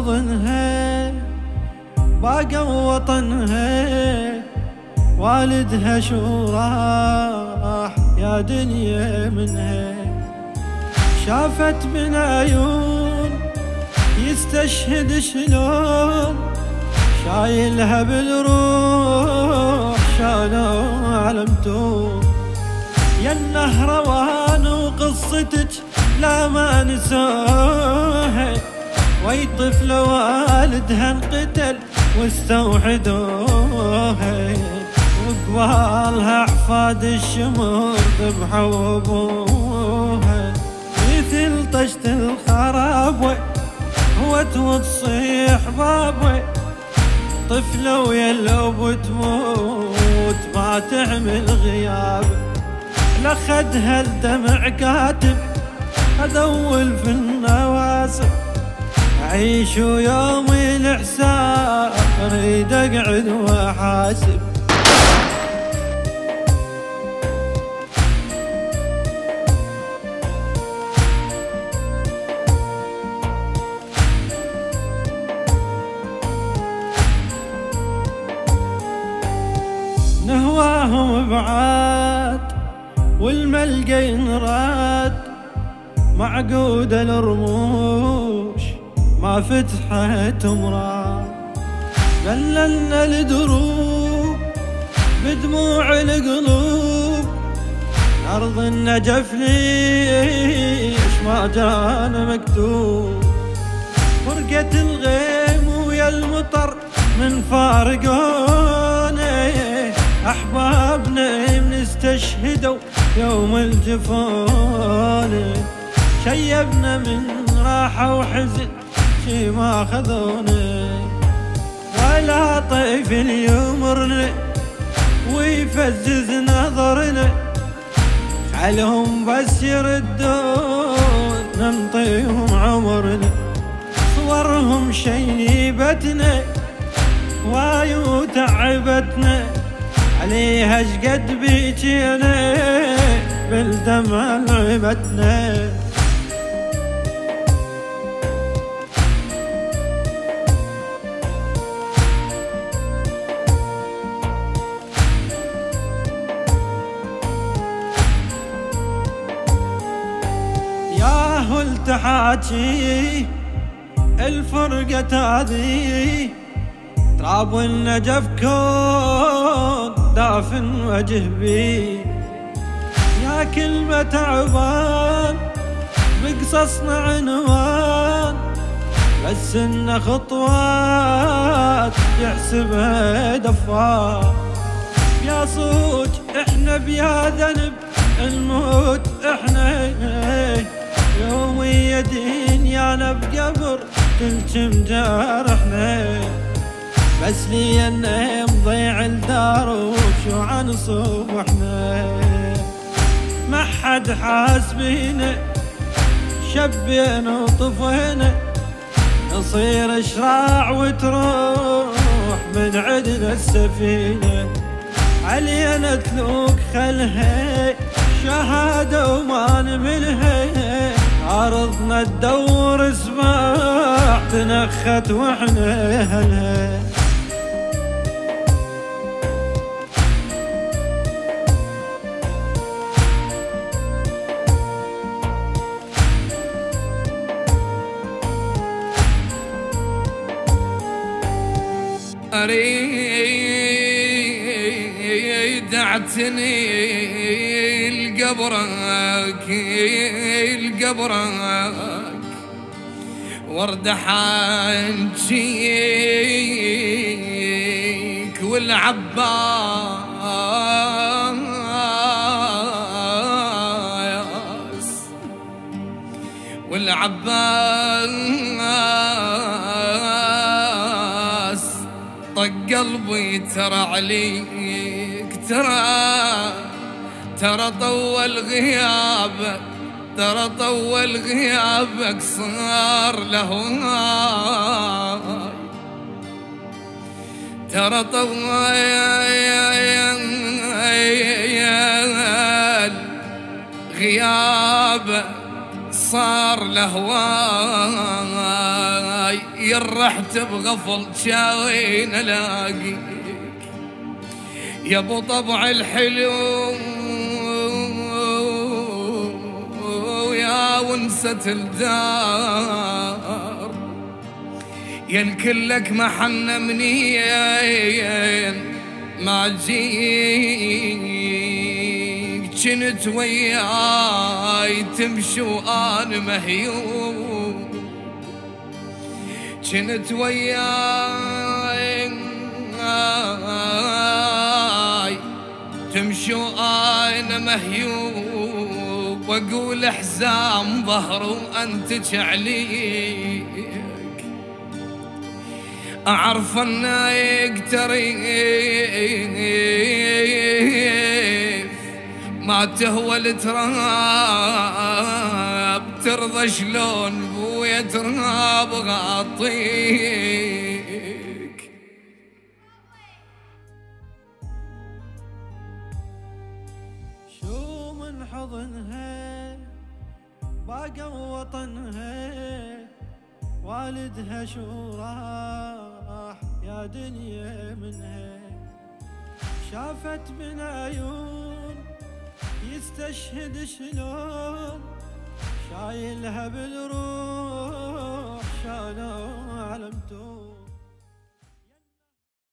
حضنها باقى وطنها، والدها شو راح يا دنيا منها. شافت من عيون يستشهد شلون، شايلها بالروح شالوا علمتون. يا النهروان وقصتك لا ما نسوها، وي طفل والدها انقتل واستوحدوها، وقبالها احفاد الشمر ذبحوا ابوها. مثل طشت الخراب وتصيح بابا، طفلة ويا الأب تموت ما تحمل غياب. لخدها الدمع كاتب أدول في النواسب، أعيش يومي الحساب أريد أقعد وأحاسب. نهواهم بعاد والملقى ينراد، معقود الرموش ما فتحت مراد. بللنا الدروب بدموع القلوب، أرض النجف ليش ما جانا مكتوب. فرقة الغيم ويا المطر من فارقونا، أحبابنا من استشهدوا يوم الجفون. شيبنا من راحة وحزن شي ما خذونا، ولا طيف يمرنا ويفزز نظرنا. خلهم بس يردون ننطيهم عمرنا، صورهم شيبتنا وايو تعبتنا، عليها شقد بيجينا بالدمع لعبتنا. ياهو التحاجي الفرقة هذي، تراب النجف كون دافن وجه بي. يا كلمة تعبان بقصصنا عنوان، بس إن خطوات يحسبها دفار. يا صوت احنا بيا ذنب الموت احنا، يومي دنيانا بقبر تلجم جارحنا. بس لي انه مضيع الدار وشو عن صبحنا، ما حد حاسبينا شبينا وطفينا. نصير شراع وتروح من عدنا السفينة، علينا تلوك خلها شهادة وما نملها. عرضنا الدور اسباع تنخت واحنا اهلها. أريد اعتني القبرك وارد حنجيك والعباس طق قلبي ترى عليك، ترى طول غيابك صار له هاي. ترى طول غيابك صار له هاي. يرحت بغفل شاوين الاقيك يا ابو طبع الحلو يا ونسة الدار يا الكلك محنة منين ما جيك جنت وياي تمشي وانا مهيوب جنت وياي تمشي وانا مهيوب واقول حزام ظهر وانت عليك اعرف انك تريف ما تهوى التراب ترضى شلون بويا تراب غاطيك شو من حضنها باقى وطنها والدها شو راح يا دنيا منها شافت من عيون يستشهد شلون شايلها بالروح شالوا على